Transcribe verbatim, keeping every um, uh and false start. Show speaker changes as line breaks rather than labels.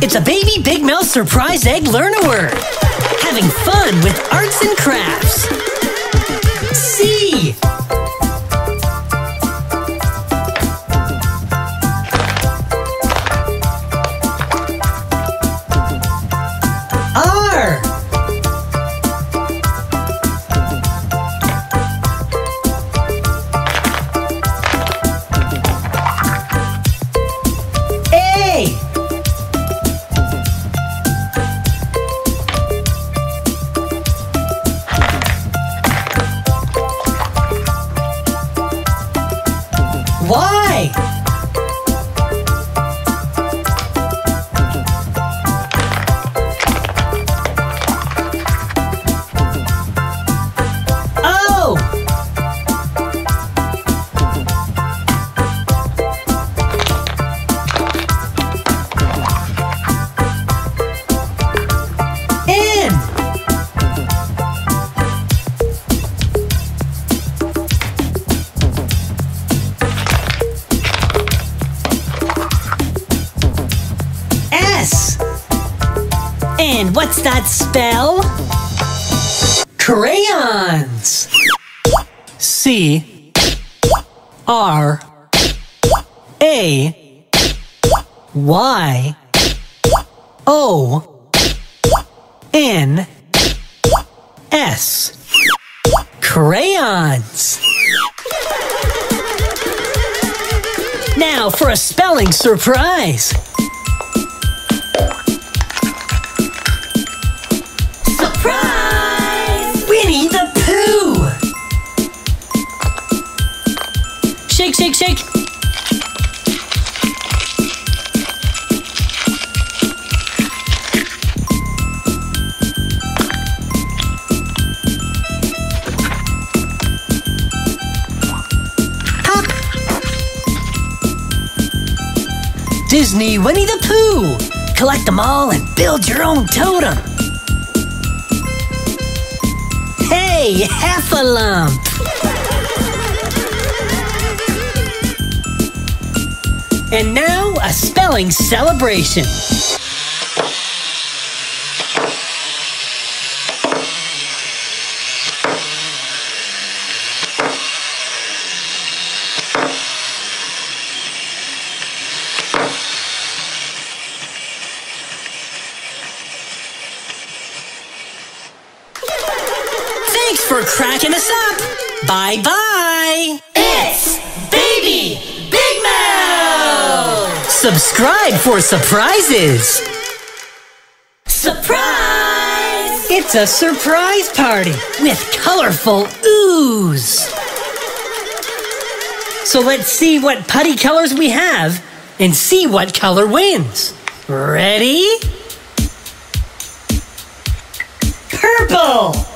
It's a baby Big Mouth surprise egg learn-a-word. Having fun with arts and crafts. C. R. A. Y. O. N. S. And what's that spell? Crayons. C. R. A. Y. O. N. S. Crayons. Now for a spelling surprise. Surprise! Winnie the Pooh! Shake, shake, shake. Pop! Disney Winnie the Pooh! Collect them all and build your own totem. Hey, half a lump! And now, a spelling celebration. Thanks for cracking us up. Bye-bye. It's Baby Big Mouth. Subscribe for surprises. Surprise! It's a surprise party with colorful ooze. So let's see what putty colors we have and see what color wins. Ready? Purple!